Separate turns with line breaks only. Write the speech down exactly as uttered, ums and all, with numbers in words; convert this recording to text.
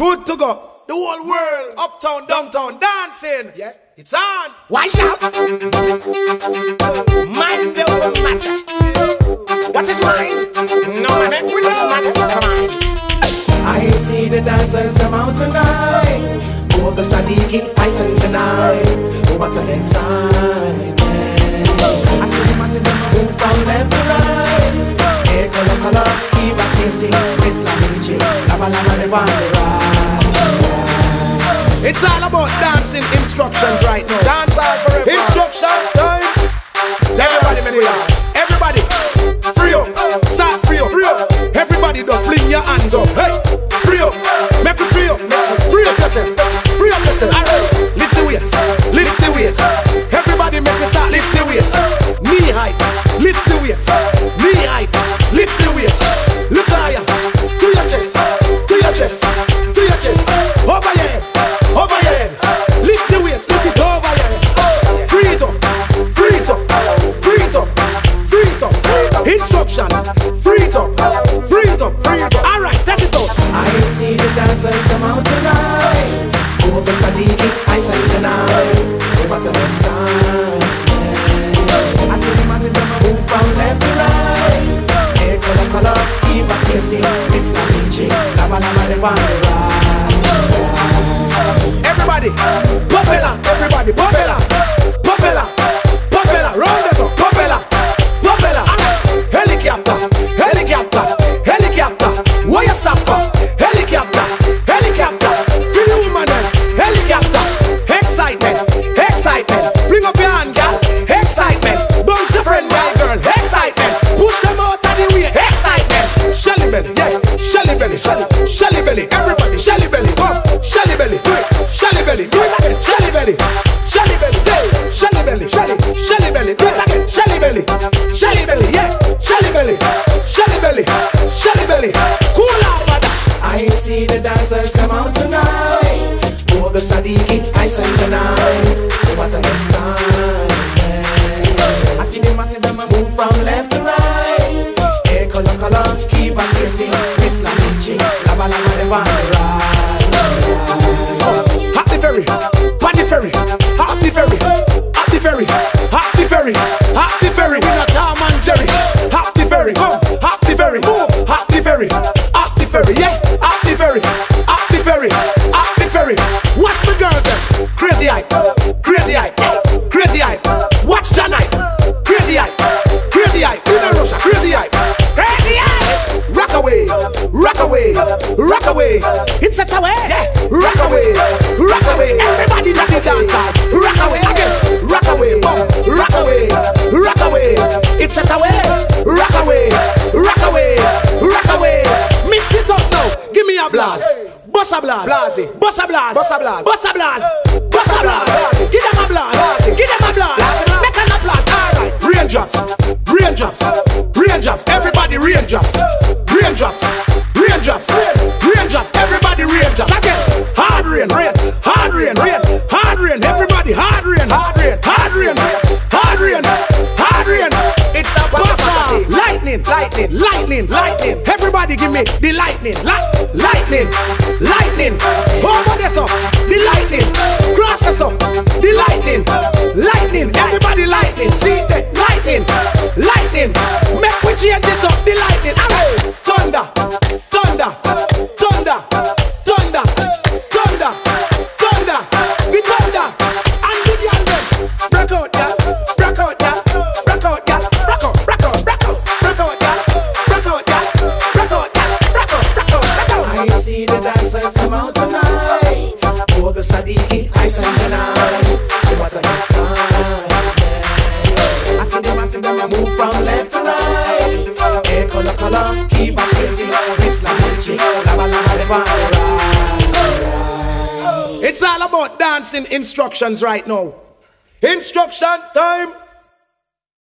Good to go. The whole world, uptown, downtown, dancing. Yeah, it's on.
Watch out. Mind over matter. What is mind? No man, everything matters in the mind.
I see the dancers come out tonight. Go to Sadiki, I sing tonight. What an inside. I see them, I see them move from left to right. Hey, color, color, keep us dancing. It's la music, lava, lava, the one, the ride.
It's all about dancing instructions right now. Dance all forever. Instruction time. Everybody make me dance. Everybody, free up. Start free up. Free up. Everybody just fling your hands up. Hey, free up. Make it free up. Free up yourself. Free up yourself. Alright. Lift the weights. Lift the weights. Everybody make me start lift the weights. Knee height. Lift the weights. Knee height. Lift the weights. Look higher. To your chest. To your chest. To your chest. Over your head. Over your head. Lift the weights. Lift it over your head. Free it up. Free it up. Free it up. Free it up. Instructions. Free it up. Free it up. Free it up. Alright, test it out.
I see the dancers come out tonight. Go to Sadiki, I sing tonight. What an inside. I see them, I see them move from left to right. Hey, color, color, keep us dancing. It's la music, lava, lava, the one, the ride.
Everybody, popella, everybody, popella, popella, popella, round this up, popella, popella, helicopter, helicopter, helicopter, where you stop for? Helicopter, helicopter, feel the woman then, helicopter, excitement, excitement, bring up your hand, girl, excitement, bounce your friend, my girl, excitement, push them out of the way, excitement, shelly belly, yeah, shelly belly, shelly, shelly belly, everybody, shelly belly, come, shelly belly, do it. Shelly belly, do it again. Shelly belly, Shelly belly, yeah. Shelly belly, Shelly, Shelly belly, do it again. Shelly belly, Shelly belly, yeah. Shelly belly, Shelly belly, Shelly belly. Cool off, mother.
I see the dancers come out tonight. Go to Sadiki, I sing tonight. What an inside. I see them, I see them move from left to right. Hey, color, color, keep us dancing. It's la music, lava, lava, the one, the ride.
Happy ferry, happy ferry, happy ferry, happy ferry, happy ferry, happy ferry. We not Tom and Jerry. Happy ferry, come, happy ferry, move, happy ferry, happy ferry, yeah, happy ferry, happy ferry, happy ferry. Watch the girls then, crazy eye, crazy eye, crazy eye. Watch the night, crazy eye, crazy eye. In a Russia, crazy eye, crazy eye. Rock away, rock away, rock away. It's a away, yeah. Rock away, rock away. Everybody not the dancer. Rock away again, rock away, boom. Rock away, rock away. It's a away, rock away, rock away, rock away. Mix it up now. Give me a blast. Bossa blast, blasty. Bossa blast, bossa blast, bossa blast, bossa blast. Give them a blast, give them a blast. Make an applause. Alright. Raindrops, raindrops, raindrops. Everybody raindrops, raindrops, raindrops, raindrops. Everybody raindrops. Again, hard rain, rain, hard rain, rain, hard rain. Everybody hard rain, hard rain, hard rain, hard rain, hard rain. It's a bossa. Lightning, lightning, lightning, lightning. Everybody give me the lightning, light, lightning, lightning. Over this up, the lightning. Cross this up, the lightning, lightning. Everybody lightning. See the lightning, lightning. Make we change it up, the lightning. Alright, thunder, thunder, thunder, thunder, thunder, thunder. We thunder and the girl them break out, yeah, break out, yeah, break out, yeah, break out, break out, break out, break out, yeah, break out, yeah, break out, yeah, break out, break out, break out.
I see the dancers come out tonight. Go to Sadiki, I sing tonight. What an inside. I see them, I see them move from left to right. Hey, color, color, keep us dancing. It's la music, lava, lava, the one, the ride.
It's all about dancing instructions right now. Instruction time.